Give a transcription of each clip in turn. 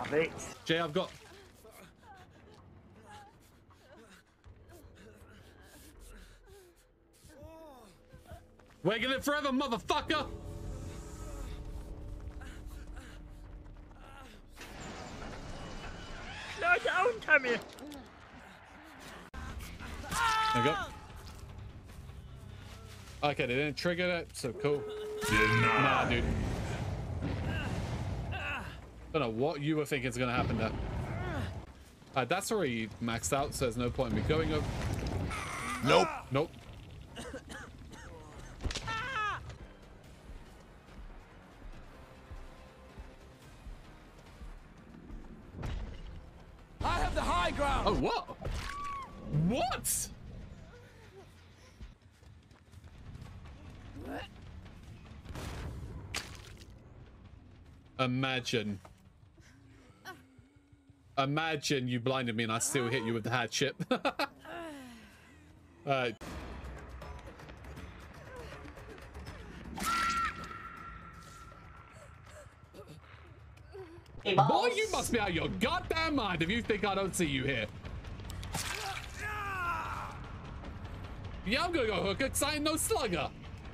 Stop it. Jay, I've got... Wagging it forever, motherfucker! No, don't, Tommy. There we go. Okay, they didn't trigger that, so cool. Nah, dude. Don't know what you were thinking is gonna happen there. That's already maxed out, so there's no point in me going up. Nope. Nope. I have the high ground. Oh, what? What? Imagine. Imagine you blinded me and I still hit you with the hatchet. Boy, you must be out of your goddamn mind if you think I don't see you here. Yeah, I'm gonna go hooker, 'cause I ain't no slugger.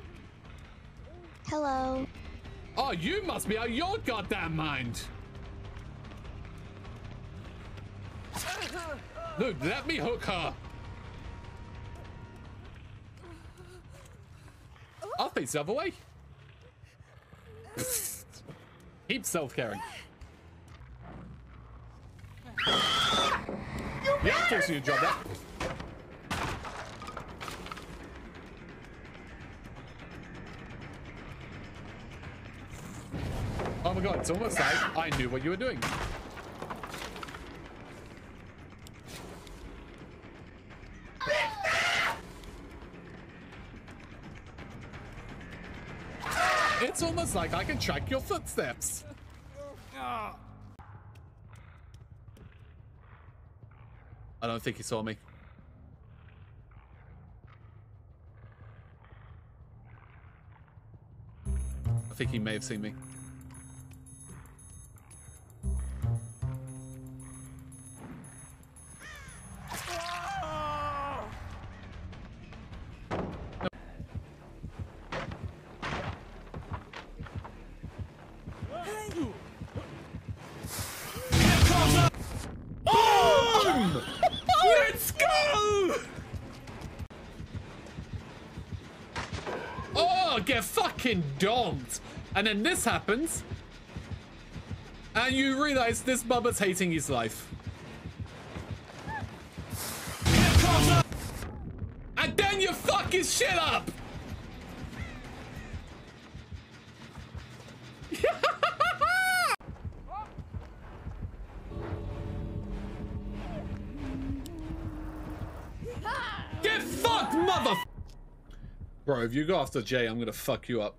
Hello. Oh, you must be out of your goddamn mind. Dude, let me hook her. I'll face the other way. Keep self-caring. Yeah, I'm forcing you to drop that. Oh my god, it's almost like I knew what you were doing. It's almost like I can track your footsteps. I don't think he saw me. I think he may have seen me. Let's go! Oh, get fucking dogged. And then this happens. And you realize this bubba's hating his life. And then you fuck his shit up! Get fucked, mother... Bro, if you go after Jay, I'm gonna fuck you up.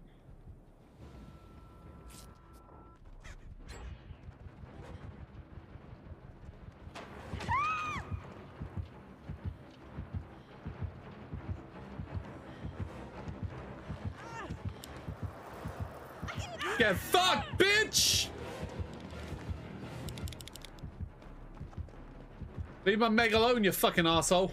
Get fucked, bitch! Leave my Meg alone, you fucking asshole.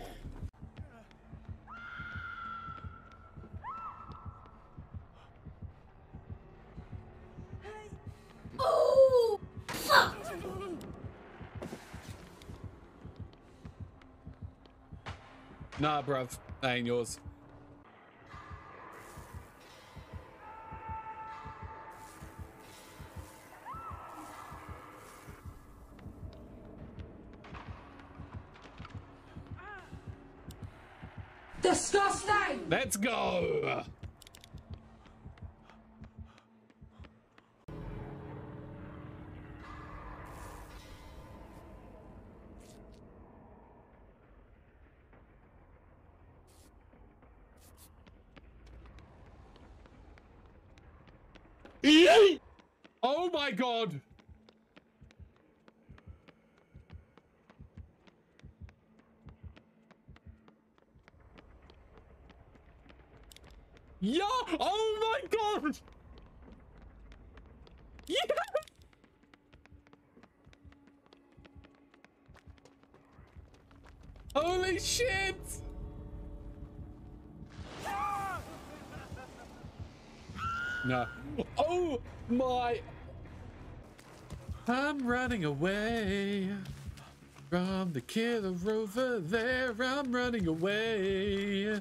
Oh, fuck. Nah, bruv. That ain't yours. Disgusting. Let's go! Oh my god! Yeah! Oh my god! Yeah! Holy shit! No. Oh my! I'm running away from the killer over there. I'm running away.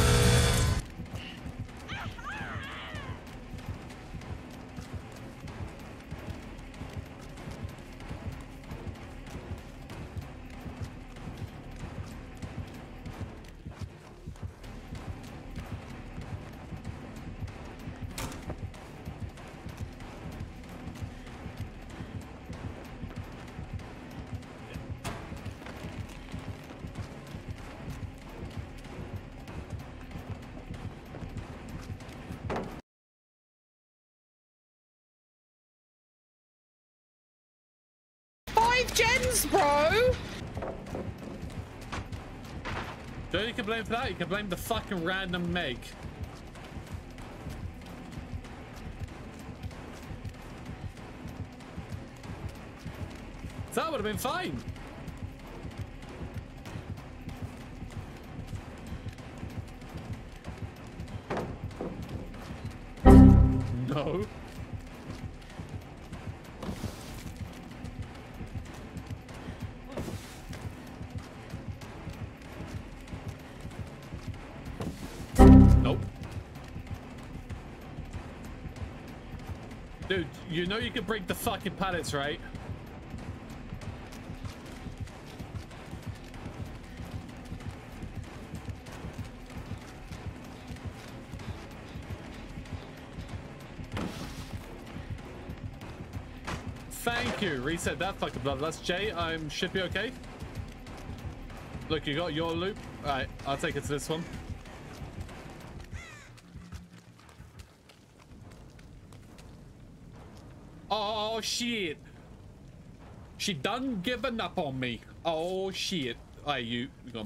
Gens, bro! Don't you can blame for that? You can blame the fucking random Meg. That would have been fine. No. Nope. Dude, you know you can break the fucking pallets, right? Thank you. Reset that fucking bloodlust. Jay, should be okay. Look, you got your loop. Alright, I'll take it to this one. Oh shit. She done given up on me. Oh shit. Hey, you gone.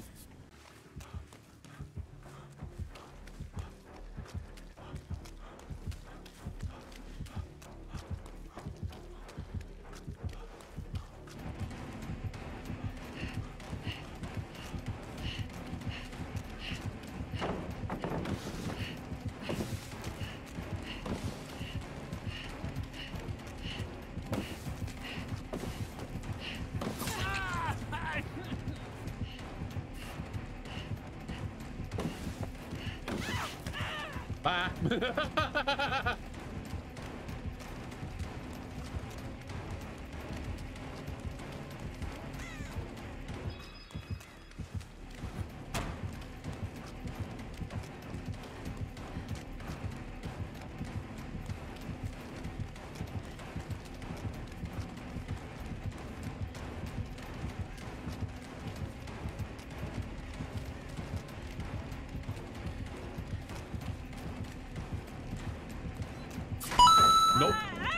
Nope.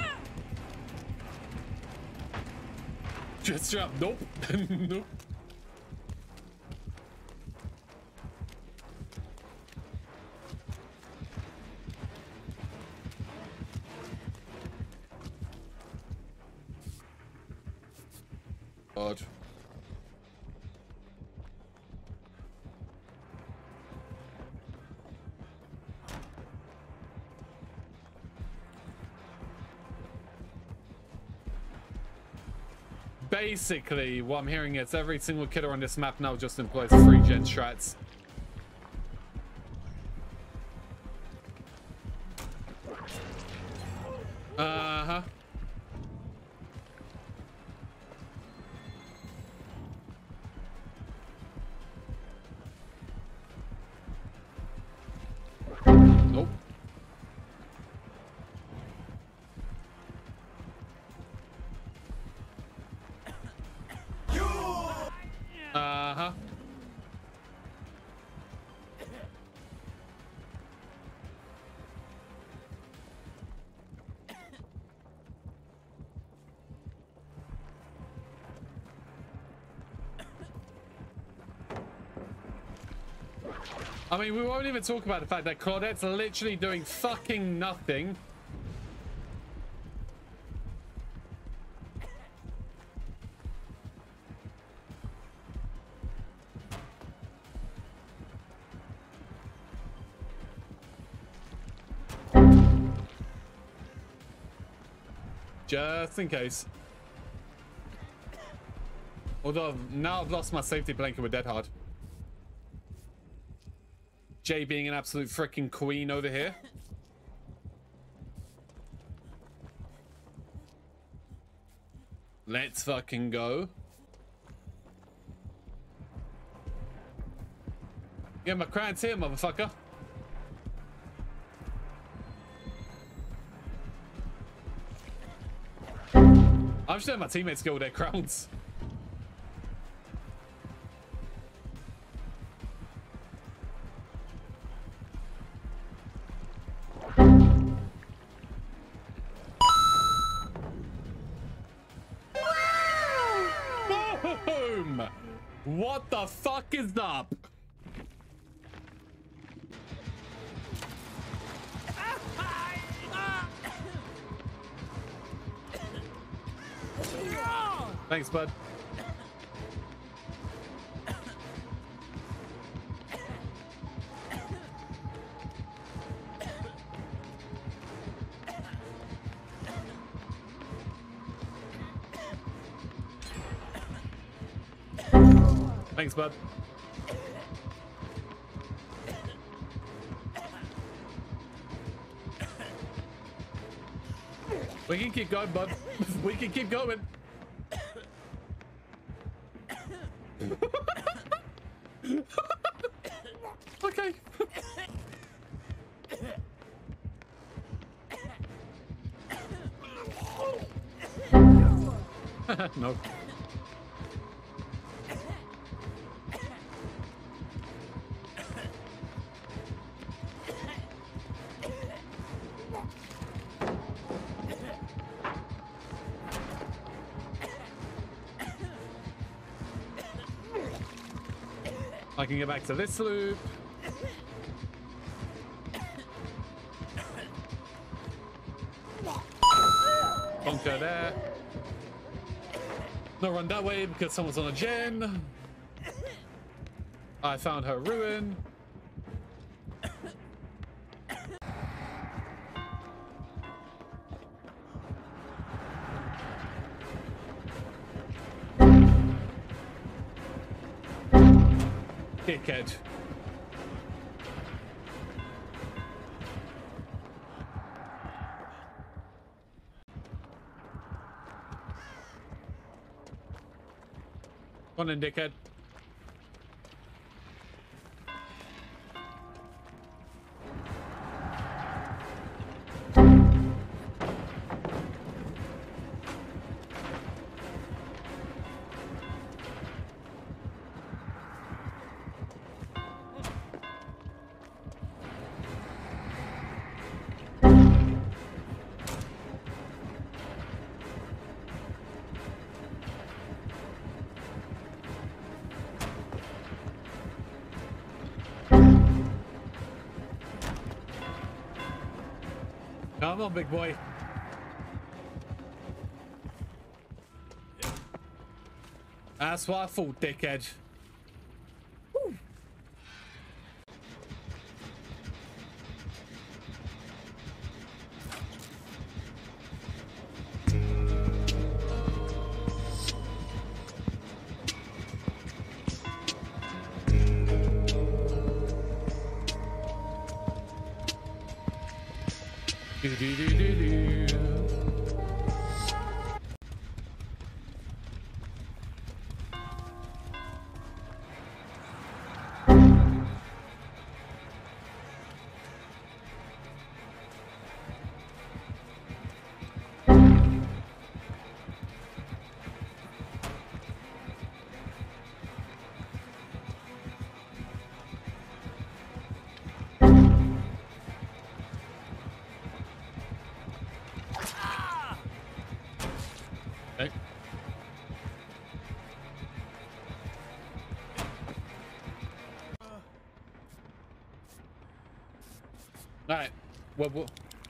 Just drop. Nope. Nope. Odd. Basically, what I'm hearing is every single killer on this map now just employs 3-gen strats. Uh-huh. Nope. Uh-huh. I mean, we won't even talk about the fact that Claudette's literally doing fucking nothing. Just in case. Although now I've lost my safety blanket with Dead Hard. Jay being an absolute freaking queen over here. Let's fucking go. Yeah, my crown's here, motherfucker. I'm just letting my teammates go with their crowns. Boom! What the fuck is up? Thanks, bud. Thanks, bud. We can keep going, bud. We can keep going. Okay. No. I can get back to this loop. Bunker there. No, run that way because someone's on a gen. I found her ruin. Dickhead. Come on in, dickhead. Come on, big boy. That's what I thought, dickhead. Woo. Do, do, do, do, do. Okay. All right. Well.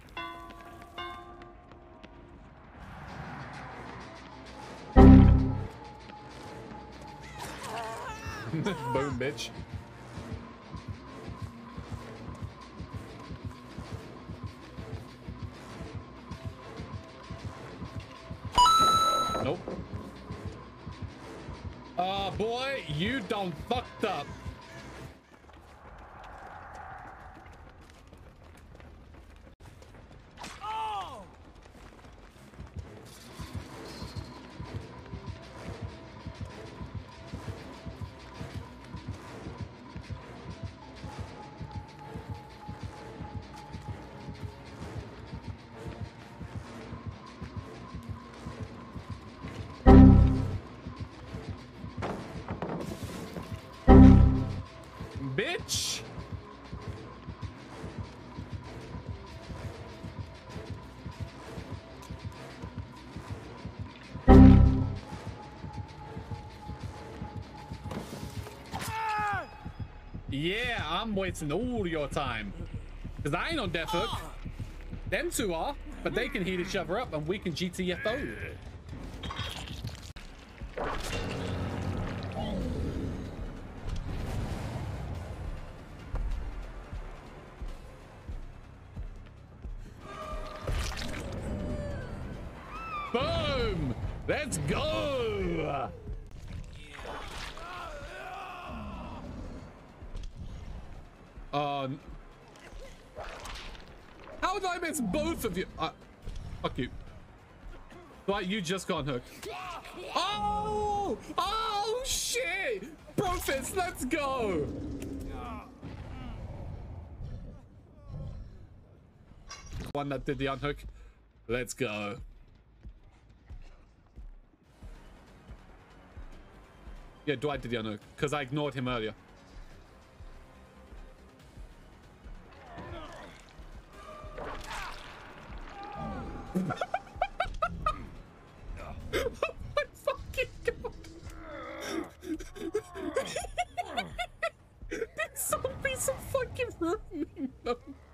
Boom, bitch. Nope. Oh, boy, you done fucked up. Bitch! Yeah, I'm wasting all your time. Because I ain't on Death Hook. Them two are, but they can heat each other up and we can GTFO. Boom! Let's go! How did I miss both of you? Fuck you. Like, you just got hooked. Oh! Oh, shit! Profits, let's go! One that did the unhook. Let's go. Yeah, Dwight did the unhook, because I ignored him earlier. Oh my fucking god! This zombie's a fucking ruining them.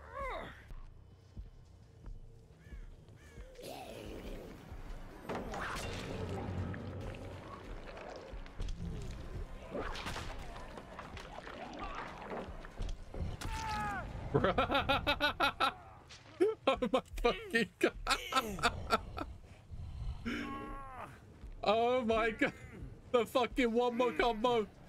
Oh my fucking god. Oh my god. The fucking one more combo.